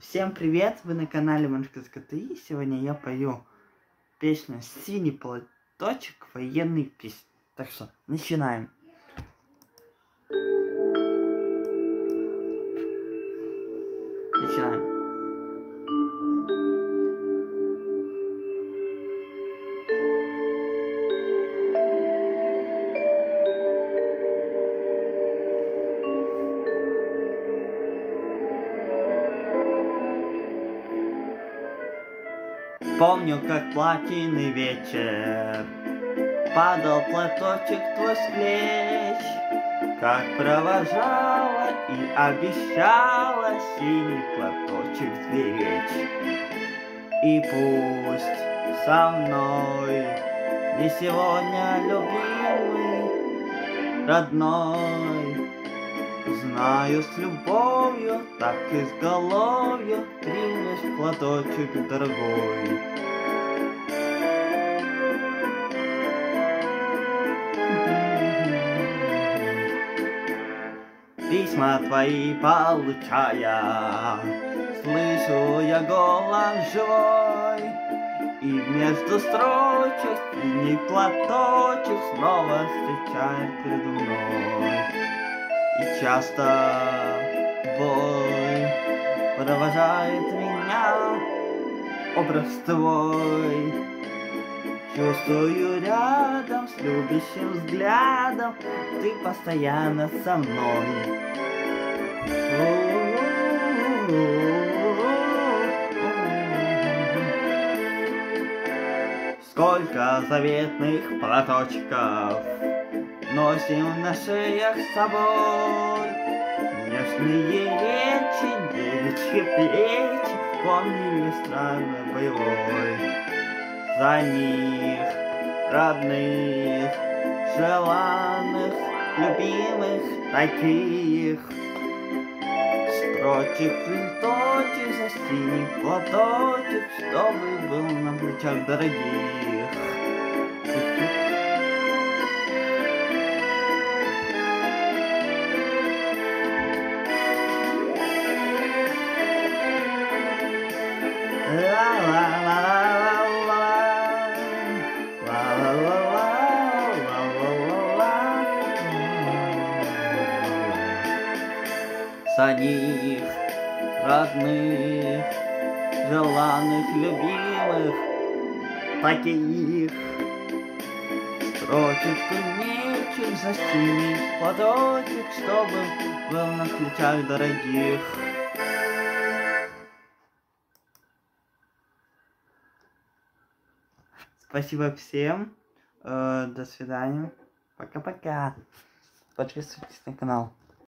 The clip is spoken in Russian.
Всем привет! Вы на канале Маншка Коты, и сегодня я пою песню «Синий платочек военный пись». Так что начинаем. Помню, как платиный вечер падал платочек твой с плеч, как провожала и обещала синий платочек сберечь. И пусть со мной не сегодня любимый, родной, знаю, с любовью, так изголовью примешь платочек дорогой. Письма твои получая, слышу я голос живой, и между строчек синий платочек снова встречает передо мной. И часто бой провожает меня образ твой. Чувствую рядом с любящим взглядом, ты постоянно со мной. Сколько заветных платочков носим на шеях с собой, нежные речи, девичьи плечи помнили страны боевой. За них, родных, желанных, любимых, таких строчек, листочек за синий платочек, чтобы был на плечах дорогих. За них, родных, желанных, любимых, таких строчек кузнечик за синий платочек, чтобы был на плечах дорогих. Спасибо всем. До свидания. Пока-пока. Подписывайтесь на канал.